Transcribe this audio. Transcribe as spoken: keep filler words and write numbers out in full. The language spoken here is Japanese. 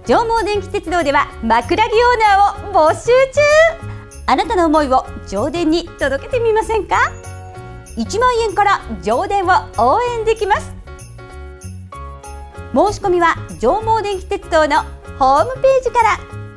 上毛電気鉄道では枕木オーナーを募集中。あなたの思いを上電に届けてみませんか？いちまんえんから上電を応援できます。申し込みは上毛電気鉄道のホームページから。